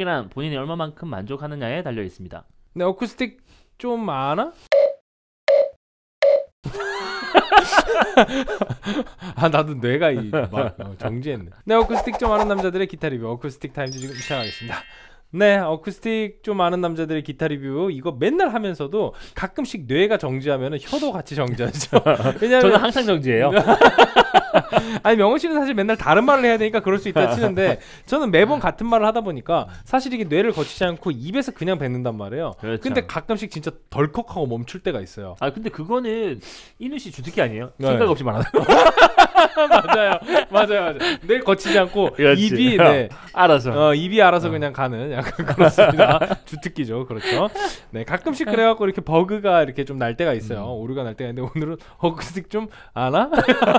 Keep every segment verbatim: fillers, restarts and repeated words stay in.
어쿠스틱이란 본인이 얼마만큼 만족하느냐에 달려 있습니다. 네, 어쿠스틱 좀 아나? 아 나도 뇌가 이 막 어, 정지했네. 네, 어쿠스틱 좀 아는 남자들의 기타 리뷰 어쿠스틱 타임즈 지금 시작하겠습니다. 네, 어쿠스틱 좀 아는 남자들의 기타 리뷰 이거 맨날 하면서도 가끔씩 뇌가 정지하면 혀도 같이 정지하죠. 왜냐면 저는 항상 정지해요. 아니 명호 씨는 사실 맨날 다른 말을 해야 되니까 그럴 수 있다 치는데 저는 매번 같은 말을 하다 보니까 사실 이게 뇌를 거치지 않고 입에서 그냥 뱉는단 말이에요. 그렇죠. 근데 가끔씩 진짜 덜컥하고 멈출 때가 있어요. 아 근데 그거는 이누 씨 주특기 아니에요? 네. 생각 없이 말하는 거. 맞아요, 맞아요, 맞아요. 뇌 거치지 않고 그렇지. 입이 네, 알아서. 어, 입이 알아서 어. 그냥 가는 약간 그렇습니다. 주특기죠, 그렇죠. 네, 가끔씩 그래갖고 이렇게 버그가 이렇게 좀 날 때가 있어요. 음. 오류가 날 때가 있는데 오늘은 어쿠스틱 좀 아나?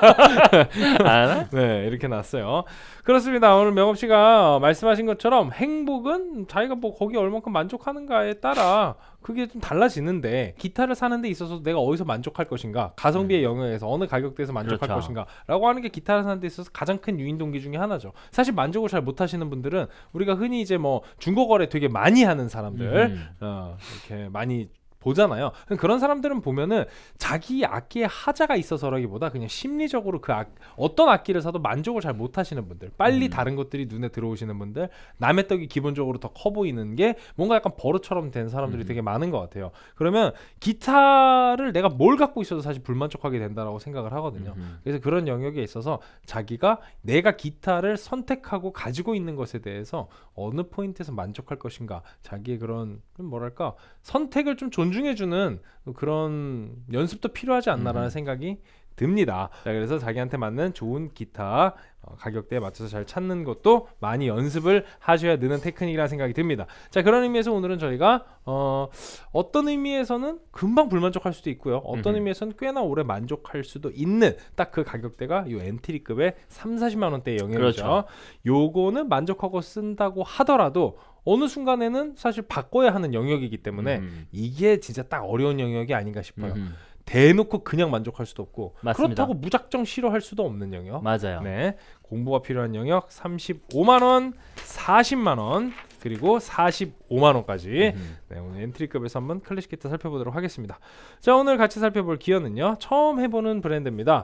알아? 네, 이렇게 났어요. 그렇습니다. 오늘 명업 씨가 말씀하신 것처럼 행복은 자기가 뭐 거기 얼만큼 만족하는가에 따라 그게 좀 달라지는데 기타를 사는 데 있어서 내가 어디서 만족할 것인가, 가성비의 영역에서 어느 가격대에서 만족할 그렇죠. 것인가 라고 하는 게 기타를 사는 데 있어서 가장 큰 유인 동기 중에 하나죠. 사실 만족을 잘 못하시는 분들은 우리가 흔히 이제 뭐 중고거래 되게 많이 하는 사람들 음. 어, 이렇게 많이 보잖아요. 그런 사람들은 보면은 자기 악기에 하자가 있어서라기보다 그냥 심리적으로 그 악, 어떤 악기를 사도 만족을 잘 못하시는 분들, 빨리 음. 다른 것들이 눈에 들어오시는 분들, 남의 떡이 기본적으로 더 커 보이는 게 뭔가 약간 버릇처럼 된 사람들이 음. 되게 많은 것 같아요. 그러면 기타를 내가 뭘 갖고 있어도 사실 불만족하게 된다라고 생각을 하거든요. 음. 그래서 그런 영역에 있어서 자기가 내가 기타를 선택하고 가지고 있는 것에 대해서 어느 포인트에서 만족할 것인가, 자기의 그런 뭐랄까 선택을 좀 존중해주는 그런 연습도 필요하지 않나라는 음. 생각이 듭니다. 자, 그래서 자기한테 맞는 좋은 기타 어, 가격대에 맞춰서 잘 찾는 것도 많이 연습을 하셔야 느는 테크닉이라는 생각이 듭니다. 자, 그런 의미에서 오늘은 저희가 어, 어떤 의미에서는 금방 불만족할 수도 있고요, 어떤 음흠. 의미에서는 꽤나 오래 만족할 수도 있는 딱 그 가격대가 이 엔트리급의 삼사십만 원대의 영역이죠. 그렇죠. 요거는 만족하고 쓴다고 하더라도 어느 순간에는 사실 바꿔야 하는 영역이기 때문에 음. 이게 진짜 딱 어려운 영역이 아닌가 싶어요. 음. 대놓고 그냥 만족할 수도 없고 맞습니다. 그렇다고 무작정 싫어할 수도 없는 영역. 맞아요. 네, 공부가 필요한 영역 삼십오만 원, 사십만 원, 그리고 사십오만 원까지 음. 네, 오늘 엔트리급에서 한번 클래식 기타 살펴보도록 하겠습니다. 자, 오늘 같이 살펴볼 기어는요, 처음 해보는 브랜드입니다.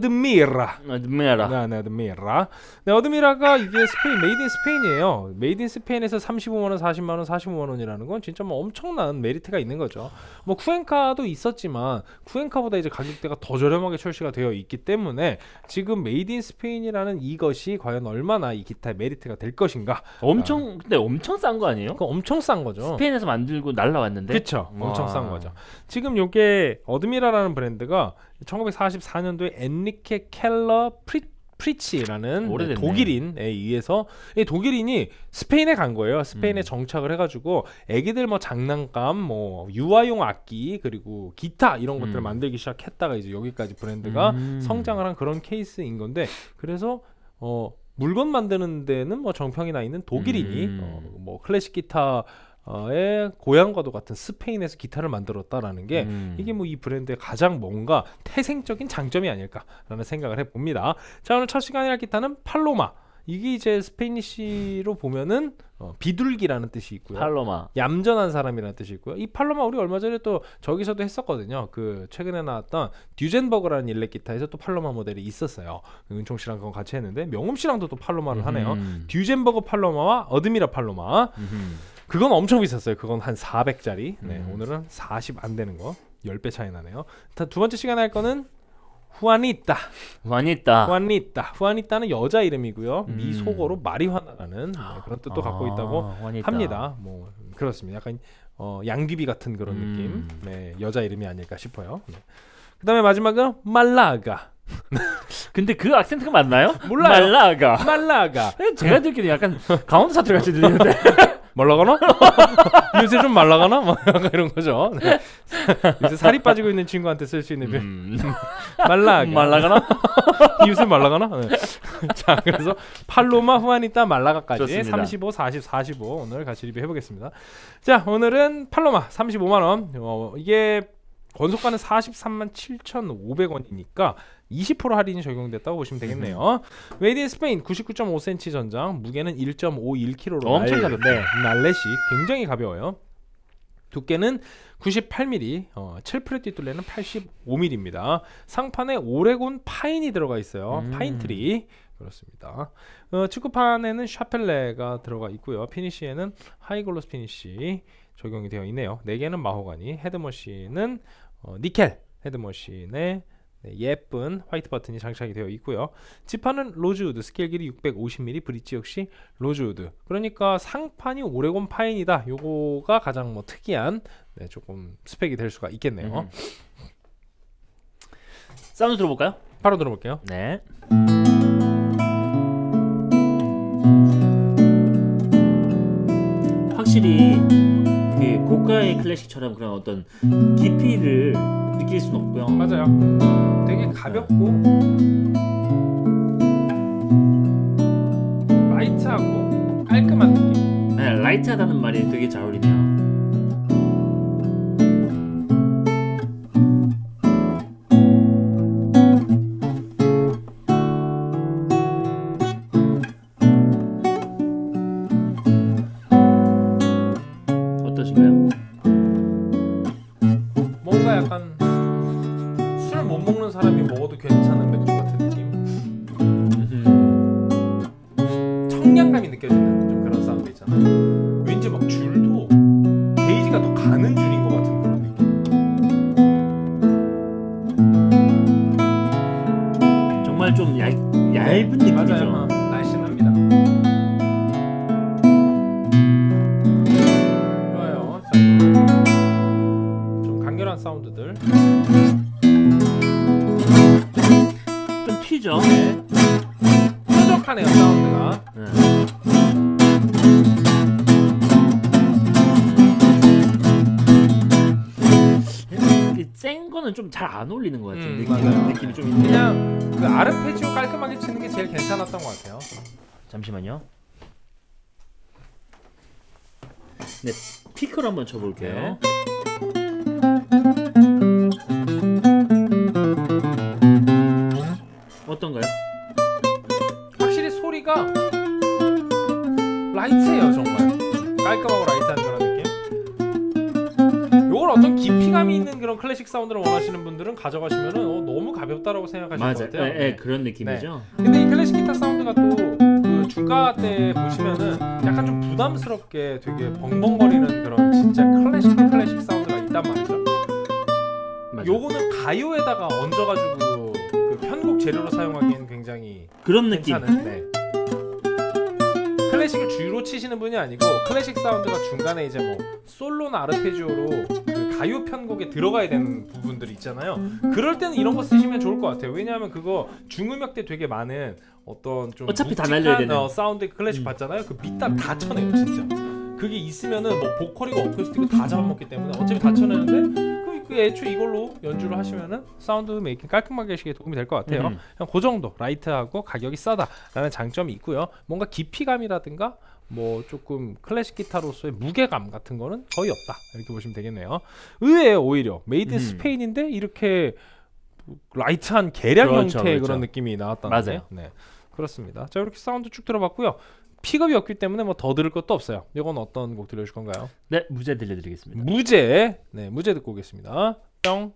어드미라. 어드미라. 네, 네, 어드미라. 네, 어드미라가 이게 스페인, 메이드 인 스페인이에요. 메이드 인 스페인에서 삼십오만 원, 사십만 원, 사십오만 원이라는 건 진짜 뭐 엄청난 메리트가 있는 거죠. 뭐 쿠엔카도 있었지만 쿠엔카보다 이제 가격대가 더 저렴하게 출시가 되어 있기 때문에 지금 메이드 인 스페인이라는 이것이 과연 얼마나 이 기타의 메리트가 될 것인가. 엄청 근데 엄청 싼 거 아니에요? 그거 엄청 싼 거죠. 스페인에서 만들고 날라왔는데. 그쵸, 엄청 싼 거죠. 지금 요게 어드미라라는 브랜드가 천구백사십사 년도에 엔리케 켈러 프리 프리치라는 오래됐네. 독일인에 의해서, 이 독일인이 스페인에 간 거예요. 스페인에 음. 정착을 해가지고 애기들 뭐 장난감, 뭐 유아용 악기, 그리고 기타 이런 것들을 음. 만들기 시작했다가 이제 여기까지 브랜드가 음. 성장을 한 그런 케이스인 건데, 그래서 어 물건 만드는 데는 뭐 정평이 나 있는 독일인이 음. 어, 뭐 클래식 기타 의 고향과도 같은 스페인에서 기타를 만들었다라는 게 음. 이게 뭐 이 브랜드의 가장 뭔가 태생적인 장점이 아닐까라는 생각을 해봅니다. 자, 오늘 첫 시간에 할 기타는 팔로마. 이게 이제 스페니쉬로 보면은 어, 비둘기라는 뜻이 있고요. 팔로마. 얌전한 사람이라는 뜻이 있고요. 이 팔로마 우리 얼마 전에 또 저기서도 했었거든요. 그 최근에 나왔던 듀젠버그라는 일렉 기타에서 또 팔로마 모델이 있었어요. 은총 씨랑 그건 같이 했는데 명음 씨랑도 또 팔로마를 하네요. 음. 듀젠버그 팔로마와 어드미라 팔로마. 음. 그건 엄청 비쌌어요. 그건 한 사백짜리. 네, 음. 오늘은 사십 안 되는 거. 십 배 차이 나네요. 자, 두 번째 시간에 할 거는 후아니타. 후아니타. 후아니타. 후아니타는 여자 이름이고요. 음. 미소거로 마리화나라는 네, 그런 뜻도 갖고 있다고 아, 후아니타. 합니다. 뭐 그렇습니다. 약간 어, 양귀비 같은 그런 음. 느낌. 네, 여자 이름이 아닐까 싶어요. 네. 그다음에 마지막은 말라가. 근데 그 악센트가 맞나요? 몰라요. 말라가. 말라가. 제가 듣기는 약간 강원도 사투리 같이 들리는데. 말라가나? 요새 좀 말라가나? 뭐 약간 이런 거죠. 네. 요새 살이 빠지고 있는 친구한테 쓸 수 있는 표 음. 말라가. 말라가나? 요새 말라가나? 네. 자, 그래서 팔로마, 후아니타, 말라가까지 좋습니다. 삼십오, 사십, 사십오 오늘 같이 리뷰해보겠습니다. 자, 오늘은 팔로마 삼십오만 원. 어, 이게 권속가는 사십삼만 칠천오백 원이니까 이십 퍼센트 할인이 적용됐다고 보시면 되겠네요. 메이드 인 스페인 구십구 점 오 센티미터 전장, 무게는 일 점 오일 킬로그램로 엄청 가볍다. 네, 날렛이 굉장히 가벼워요. 두께는 구십팔 밀리미터, 어, 칠 프레티 뚫레는 팔십오 밀리미터입니다. 상판에 오레곤 파인이 들어가 있어요. 음. 파인트리. 그렇습니다. 어, 축구판에는 샤펠레가 들어가 있고요. 피니시에는 하이글로스 피니시 적용이 되어 있네요. 네 개는 마호가니, 헤드머신은 어, 니켈 헤드머신에 네, 예쁜 화이트 버튼이 장착이 되어 있고요. 지판은 로즈우드, 스케일 길이 육백오십 밀리미터, 브릿지 역시 로즈우드. 그러니까 상판이 오레곤 파인이다. 요거가 가장 뭐 특이한 네, 조금 스펙이 될 수가 있겠네요. 음. 사운드 들어볼까요? 바로 들어볼게요. 네. 확실히 그 고가의 클래식처럼 그런 어떤 깊이를 느낄 수는 없고요. 맞아요. 되게 가볍고 라이트하고 깔끔한 느낌. 네, 라이트하다는 말이 되게 잘 어울리네요. 어떠신가요? 뭔가 약간 술 못 먹는 사람이 먹어도 괜찮은 맥주 같은 느낌. 청량감이 느껴지는 좀 그런 사운드 있잖아. 왠지 막 줄도 게이지가 더 가는 줄인 것 같은 그런 느낌. 정말 좀 얇, 얇은 느낌이죠. 맞아요. 날씬합니다. 좋아요. 자, 좀 간결한 사운드들. 좀 튀죠. 네. 뾰족하네요 사운드가. 네. 센 거는 좀 잘 안 어울리는 것 같은 음, 느낌, 맞아요. 느낌이 좀 있네요. 그냥 그 아르페지오 깔끔하게 치는 게 제일 괜찮았던 것 같아요. 잠시만요. 네, 피크를 한번 쳐볼게요. 어떤가요? 확실히 소리가 라이트해요 정말. 깔끔하고 라이트한 그런 느낌. 요걸 어떤 깊이감이 있는 그런 클래식 사운드를 원하시는 분들은 가져가시면은 어, 너무 가볍다라고 생각하실 것 맞아요. 같아요. 네, 네, 그런 느낌이죠. 근데 이 클래식 기타 사운드가 또 그 중가 때 보시면은 약간 좀 부담스럽게 되게 벙벙거리는 그런 진짜 클래식 클래식 사운드가 있단 말이죠. 맞아요. 요거는 가요에다가 얹어가지고 그 편곡 재료로 사용하기에는 굉장히 그런 느낌. 괜찮은. 네. 클래식을 주로 치시는 분이 아니고 클래식 사운드가 중간에 이제 뭐 솔로나 아르페지오로 그 가요 편곡에 들어가야 되는 부분들이 있잖아요. 그럴 때는 이런 거 쓰시면 좋을 것 같아요. 왜냐하면 그거 중음역 때 되게 많은 어떤 좀 어차피 다 묵직한, 날려야 되는. 어, 사운드 클래식 음. 봤잖아요. 그 밑단 다 쳐내요 진짜. 그게 있으면은 뭐 보컬이고 어쿠스틱을 다 잡아먹기 때문에 어차피 다 쳐내는데 그, 그 애초에 이걸로 연주를 하시면은 사운드 메이킹 깔끔하게 하시기에 도움이 될 것 같아요. 음. 그냥 그 정도 라이트하고 가격이 싸다라는 장점이 있고요. 뭔가 깊이감이라든가 뭐 조금 클래식 기타로서의 무게감 같은 거는 거의 없다 이렇게 보시면 되겠네요. 의외예요. 오히려 메이드 인 음. 스페인인데 이렇게 라이트한 계량 그렇죠, 형태의 그렇죠. 그런 느낌이 나왔다는 맞아요. 거예요. 네, 그렇습니다. 자, 이렇게 사운드 쭉 들어봤고요. 픽업이 없기 때문에 뭐 더 들을 것도 없어요. 이건 어떤 곡 들려줄 건가요? 네, 무제 들려드리겠습니다. 무제. 네, 무제 듣고 오겠습니다. 뿅.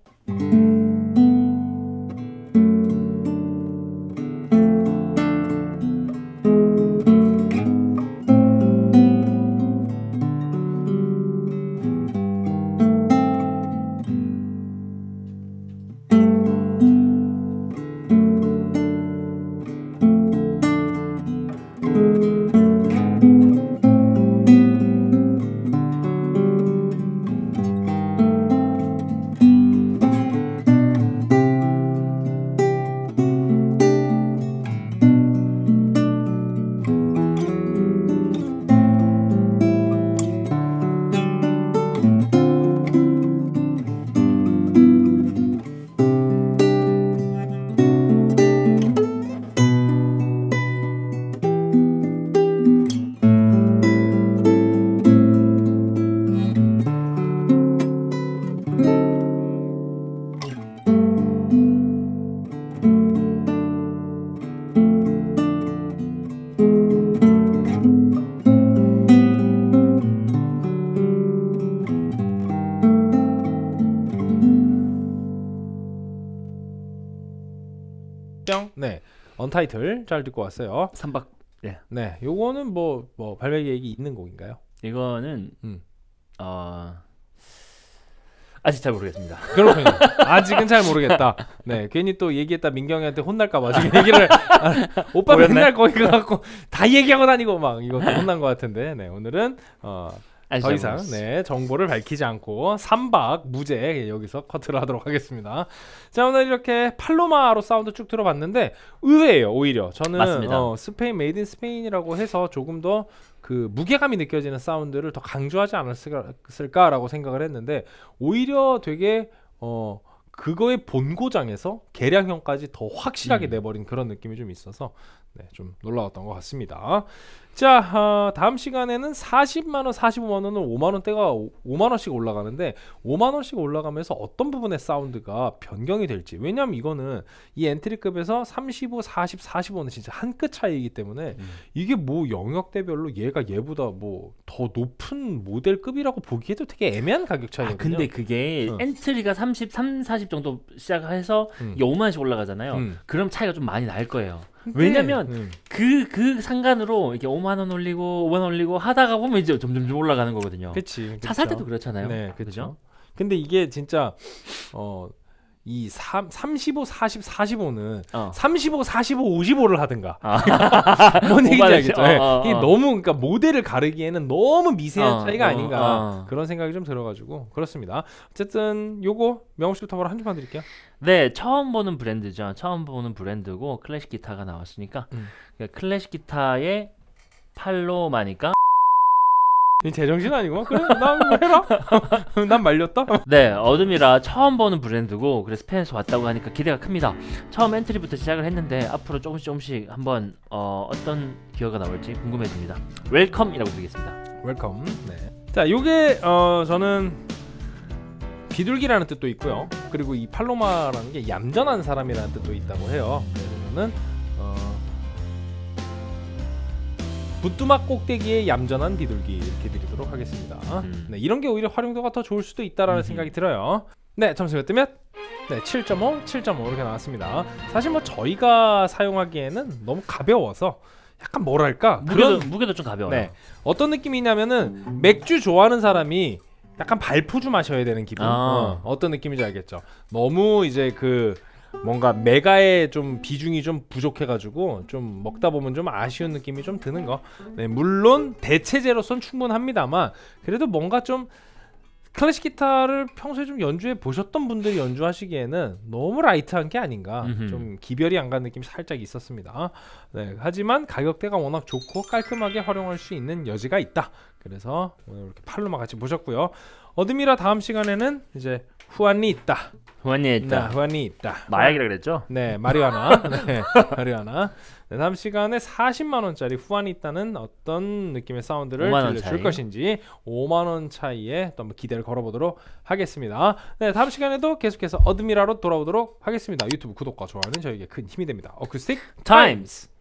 언타이틀 잘 듣고 왔어요. 삼박. 네. 네, 요거는 뭐 뭐 발매 계획이 있는 곡인가요? 이거는 음. 어 아직 잘 모르겠습니다. 그렇군요. 아직은 잘 모르겠다. 네, 괜히 또 얘기했다 민경이한테 혼날까봐 지금 얘기를 아, 오빠 보였네? 맨날 거기 가갖고 다 얘기하고 다니고 막 이것도 혼난 것 같은데, 네 오늘은 어, 아직 더 잘 이상 모르겠어요. 네 정보를 밝히지 않고 삼 박 무죄 여기서 커트를 하도록 하겠습니다. 자, 오늘 이렇게 팔로마로 사운드 쭉 들어봤는데 의외예요. 오히려 저는 맞습니다. 어, 스페인 메이드 인 스페인이라고 해서 조금 더 그 무게감이 느껴지는 사운드를 더 강조하지 않았을까라고 생각을 했는데 오히려 되게 어 그거의 본고장에서 개량형까지 더 확실하게 음. 내버린 그런 느낌이 좀 있어서 네, 좀 놀라웠던 것 같습니다. 자, 어, 다음 시간에는 사십만 원, 사십오만 원은 오만 원대가 오만 원씩 올라가는데 오만 원씩 올라가면서 어떤 부분의 사운드가 변경이 될지. 왜냐하면 이거는 이 엔트리급에서 삼십오, 사십, 사십오는 진짜 한 끗 차이이기 때문에 음. 이게 뭐 영역대별로 얘가 얘보다 뭐 더 높은 모델급이라고 보기에도 되게 애매한 가격 아 차이거든요. 근데 그게 어. 엔트리가 삼십삼, 사십 정도 시작해서 음. 이게 오만 원씩 올라가잖아요. 음. 그럼 차이가 좀 많이 날 거예요. 근데, 왜냐면 음. 그, 그 상관으로 이렇게 오만 원 올리고 오만 원 올리고 하다가 보면 이제 점점 좀 올라가는 거거든요. 그치, 차 살 그쵸. 때도 그렇잖아요. 네, 그죠? 그렇죠. 근데 이게 진짜 어 이 삼십오, 사십, 사십오는 어. 삼십오, 사십오, 오십오를 하든가. 아. 뭔 얘기인지 오만 알겠죠? 원씩? 네. 어, 어, 이게 어. 너무 그러니까 모델을 가르기에는 너무 미세한 어, 차이가 어, 아닌가 어. 그런 생각이 좀 들어가지고 그렇습니다. 어쨌든 요거 명호 씨부터 바로 한 줄만 드릴게요. 네, 처음 보는 브랜드죠. 처음 보는 브랜드고 클래식 기타가 나왔으니까 음. 클래식 기타의 팔로마니까 이 제정신 아니고 그래 난 뭐 해라. 난 말렸다. 네, 어둠이라 처음 보는 브랜드고 그래서 스페인에서 왔다고 하니까 기대가 큽니다. 처음 엔트리부터 시작을 했는데 앞으로 조금씩 조금씩 한번 어, 어떤 기어가 나올지 궁금해집니다. 웰컴이라고 드리겠습니다. 웰컴. 네. 자, 요게 어 저는 비둘기라는 뜻도 있고요. 그리고 이 팔로마라는 게 얌전한 사람이라는 뜻도 있다고 해요. 그래서 저는 어 부뚜막 꼭대기의 얌전한 비둘기 이렇게 드리도록 하겠습니다. 음. 네, 이런 게 오히려 활용도가 더 좋을 수도 있다라는 음흠. 생각이 들어요. 네, 점수 몇 대면? 네, 칠 점 오, 칠 점 오 이렇게 나왔습니다. 사실 뭐 저희가 사용하기에는 너무 가벼워서 약간 뭐랄까 무게도, 그런 무게도 좀 가벼워요. 네, 어떤 느낌이냐면은 맥주 좋아하는 사람이 약간 발포주 마셔야 되는 기분. 아. 어, 어떤 느낌인지 알겠죠? 너무 이제 그 뭔가 메가의 좀 비중이 좀 부족해가지고 좀 먹다 보면 좀 아쉬운 느낌이 좀 드는 거. 네, 물론 대체제로선 충분합니다만 그래도 뭔가 좀 클래식 기타를 평소에 좀 연주해 보셨던 분들이 연주하시기에는 너무 라이트한 게 아닌가. 음흠. 좀 기별이 안 간 느낌이 살짝 있었습니다. 네, 하지만 가격대가 워낙 좋고 깔끔하게 활용할 수 있는 여지가 있다. 그래서 오늘 이렇게 팔로마 같이 보셨고요. 어둠이라 다음 시간에는 이제 후안이 있다. 후안이 있다. 네, 후안이 있다. 마약이라 그랬죠? 네, 마리화나. 네, 마리화나. 네, 다음 시간에 사십만 원짜리 후안이 있다는 어떤 느낌의 사운드를 오만 원 들려줄 차이. 것인지 오만 원 차이에 또 한번 기대를 걸어보도록 하겠습니다. 네, 다음 시간에도 계속해서 어둠이라로 돌아오도록 하겠습니다. 유튜브 구독과 좋아요는 저에게 큰 힘이 됩니다. 어쿠스틱 타임스.